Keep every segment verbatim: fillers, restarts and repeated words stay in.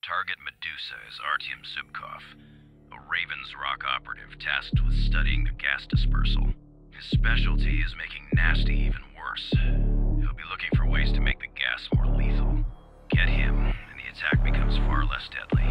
Target Medusa is Artyom Zubkov, a Raven's Rock operative tasked with studying the gas dispersal. His specialty is making nasty even worse. He'll be looking for ways to make the gas more lethal. Get him, and the attack becomes far less deadly.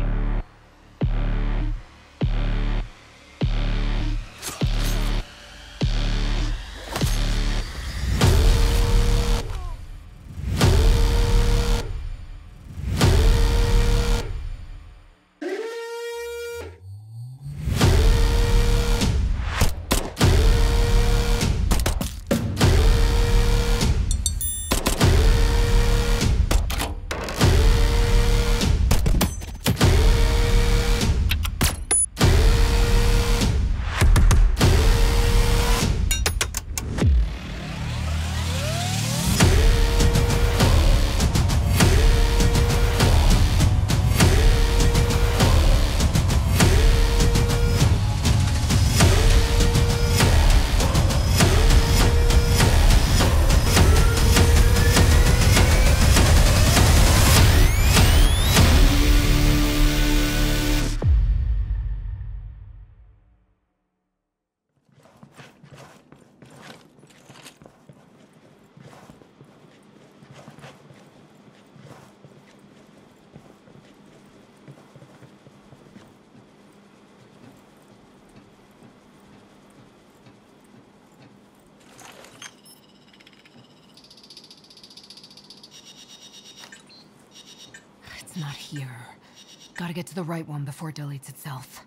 It's not here. Gotta get to the right one before it deletes itself.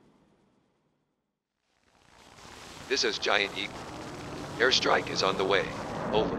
This is Giant Eagle. Airstrike is on the way. Over.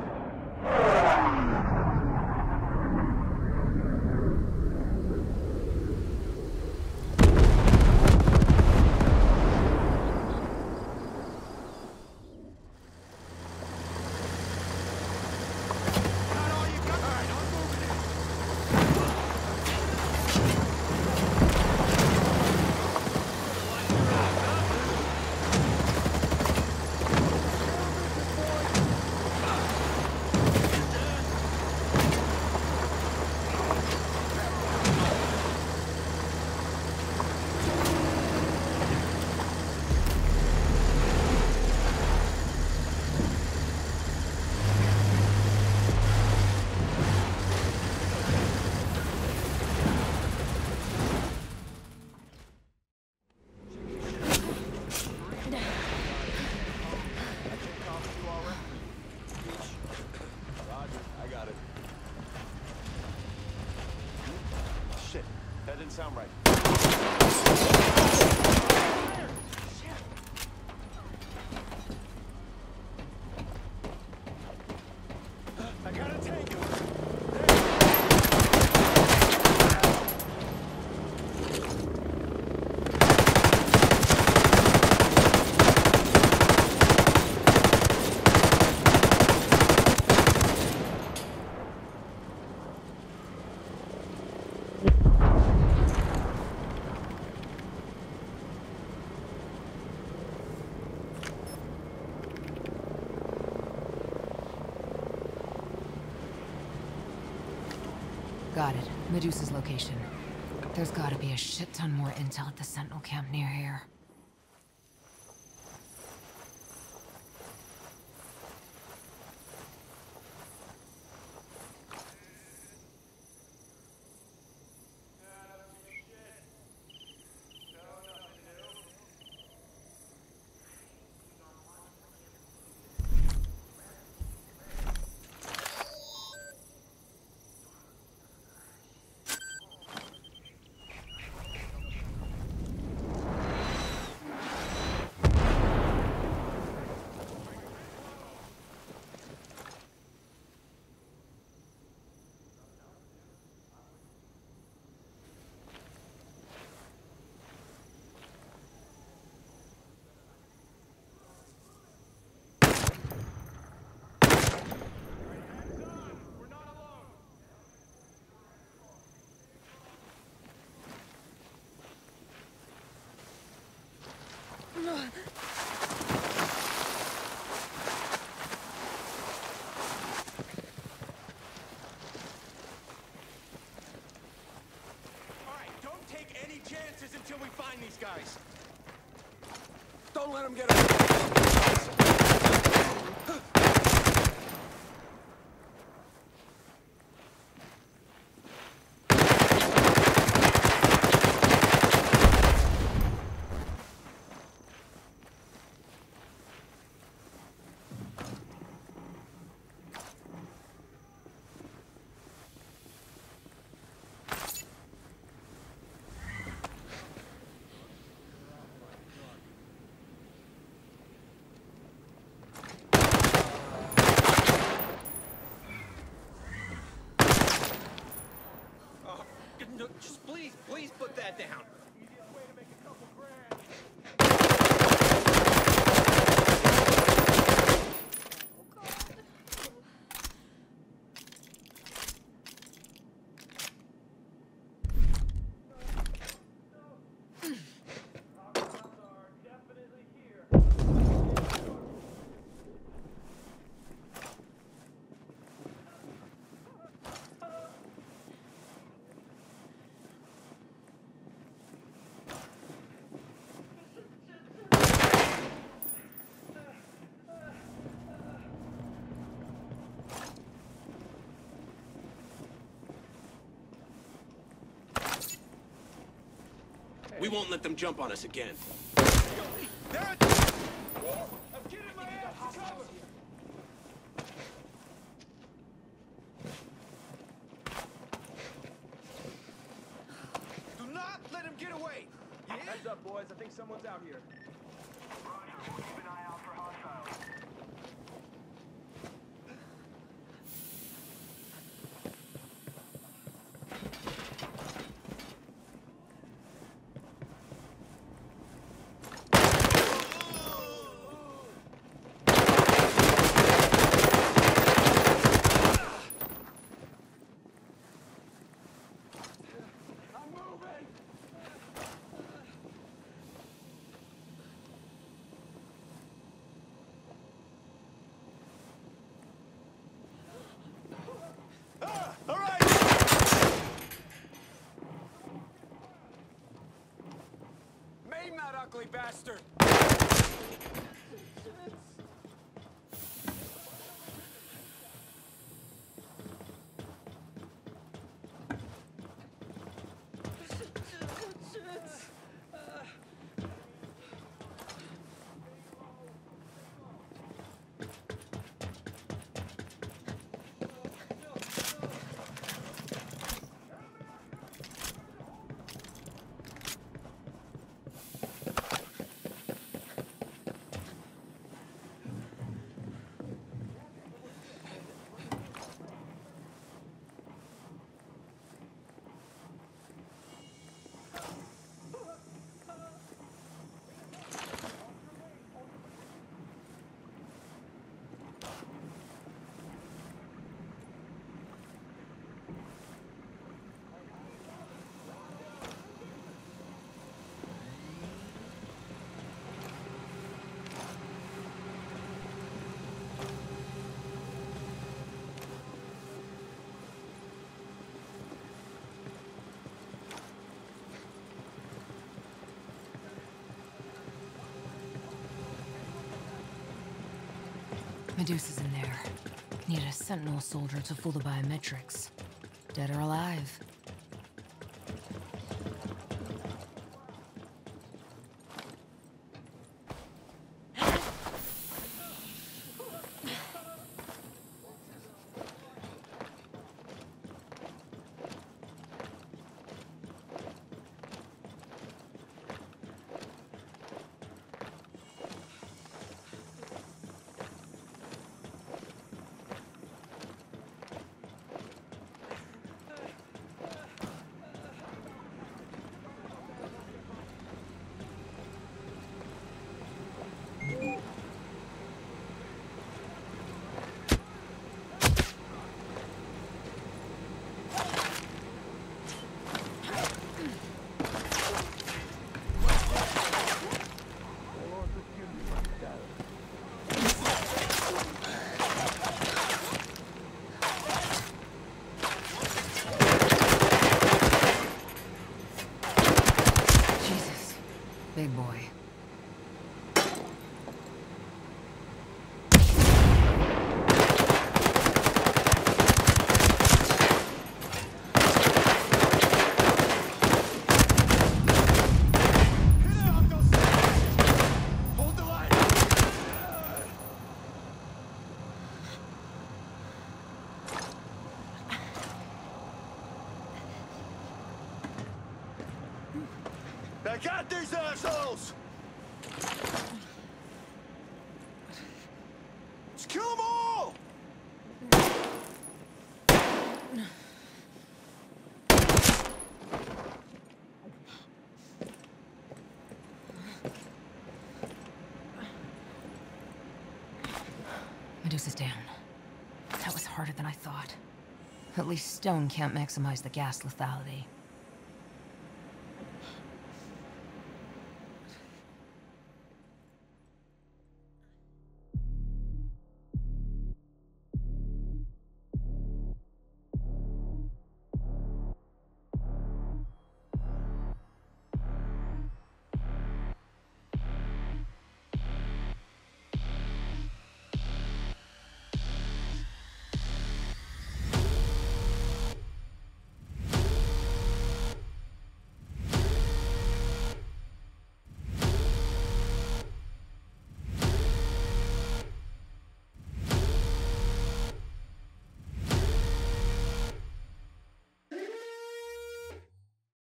That didn't sound right. I got a tango. Got it. Medusa's location. There's gotta be a shit ton more intel at the Sentinel camp near here. chances until we find these guys. Don't let him get away. No, just please, please put that down. We won't let them jump on us again. They're at the... I'm getting my ass covered. Do not let him get away. Yeah? Heads up, boys. I think someone's out here. Roger. We'll keep an eye out for hostiles. All right. Maim that ugly bastard! Medusa's in there. Need a sentinel soldier to fool the biometrics. Dead or alive. Big boy. Hold the line! I got these assholes! Let's kill them all! Medusa's down. That was harder than I thought. At least stone can't maximize the gas lethality.